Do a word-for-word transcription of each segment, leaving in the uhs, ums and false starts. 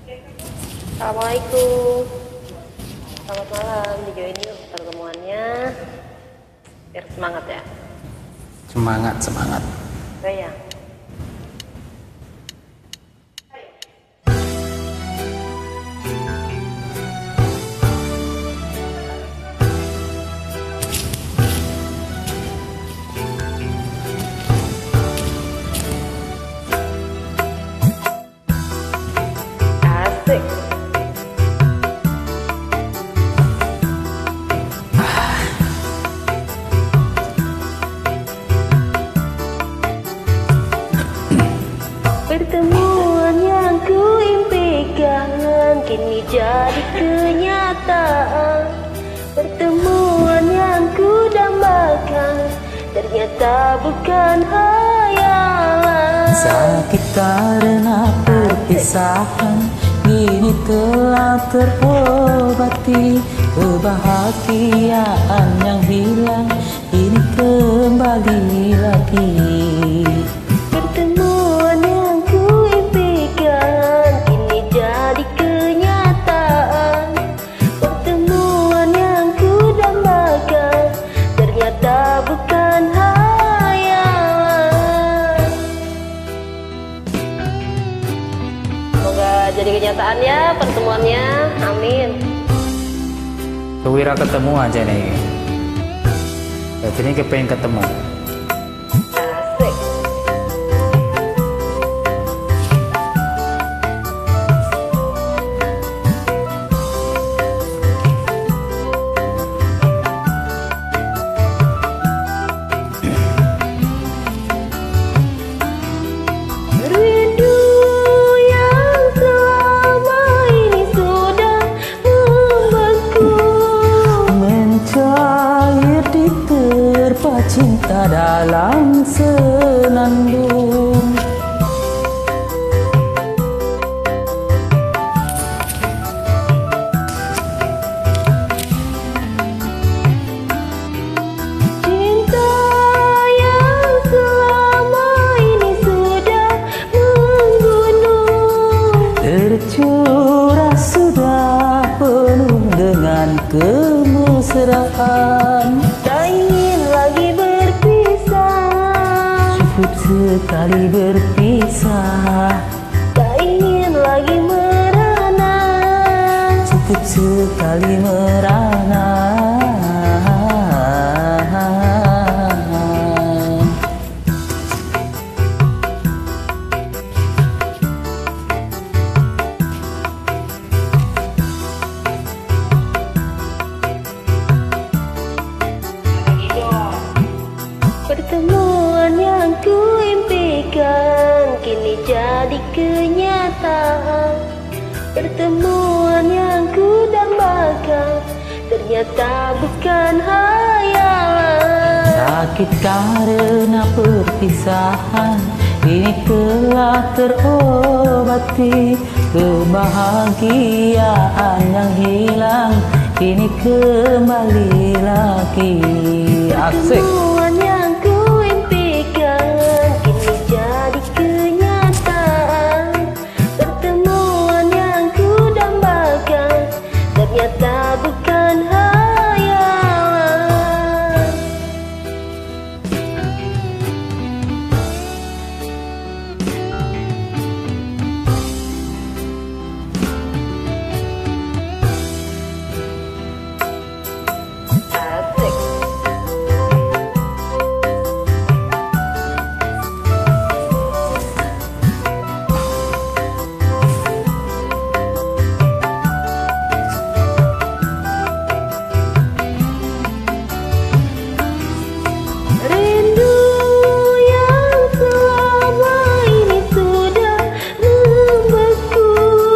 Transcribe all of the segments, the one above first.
Assalamualaikum. Selamat malam, dijoin yuk pertemuannya. Biar semangat ya. Semangat, semangat. Sayang. Asik. Pertemuan yang ku impikan kini jadi kenyataan. Pertemuan yang ku dambakan ternyata bukan hayalan. Sakit karena perpisahan kini telah terobati. Kebahagiaan yang hilang kini kembali lagi. Pertemuan yang ku impikan kini jadi kenyataan. Pertemuan yang ku dambakan ternyata bukan hayalan. Semoga jadi kenyataan ya pertemuannya, amin. Kewira ketemu aja nih. Ini kepengen ketemu. Asik. Rindu yang selama ini sudah membeku, Mencair di terpa cinta dalam senandung. cinta yang selama ini sudah menggunung. Tercurah sudah penuh dengan kemesraan. Tak ingin lagi berpisah, Cukup sekali berpisah. tak ingin lagi merana. Cukup sekali merana. Pertemuan yang ku impikan kini jadi kenyataan. Pertemuan yang ku dambakan ternyata bukan hayalan. Sakit karena perpisahan kini telah terobati. Kebahagiaan yang hilang kini kembali lagi. Asik. Pertemuan yang ku impikan kini jadi kenyataan. Pertemuan yang ku dambakan ternyata bukan hayalan. Asik. Rindu yang selama ini sudah membeku,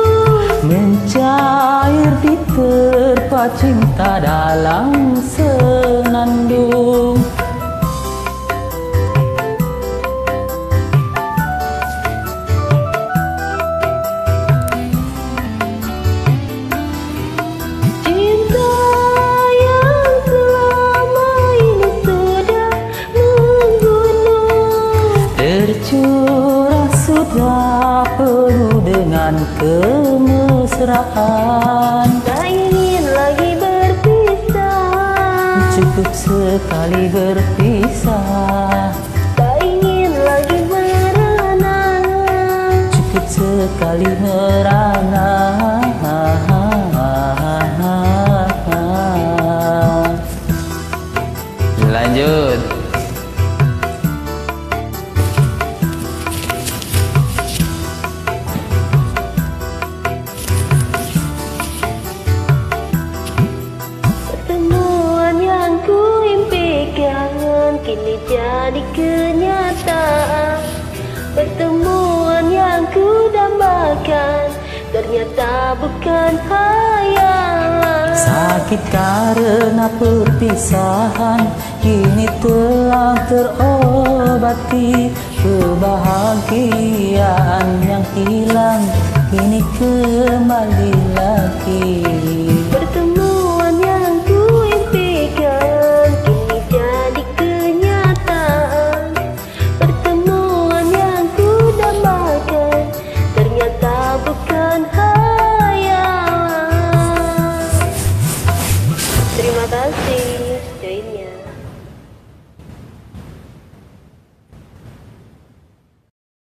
Mencair di terpa cinta dalam senandung. cinta yang selama ini sudah menggunung. Tercurah sudah penuh dengan kemesraan. Tak ingin lagi berpisah, Cukup sekali berpisah, tak ingin lagi merana, cukup sekali merana. Lanjut. pertemuan yang ku impikan kini jadi kenyataan. Pertemuan yang ku dambakan ternyata bukan hayalan. Sakit karena perpisahan kini telah terobati. Kebahagiaan yang hilang kini kembali lagi. Pertemuan yang ku impikan kini jadi kenyataan. Pertemuan yang ku dambakan ternyata bukan hayalan. Terima kasih joinnya.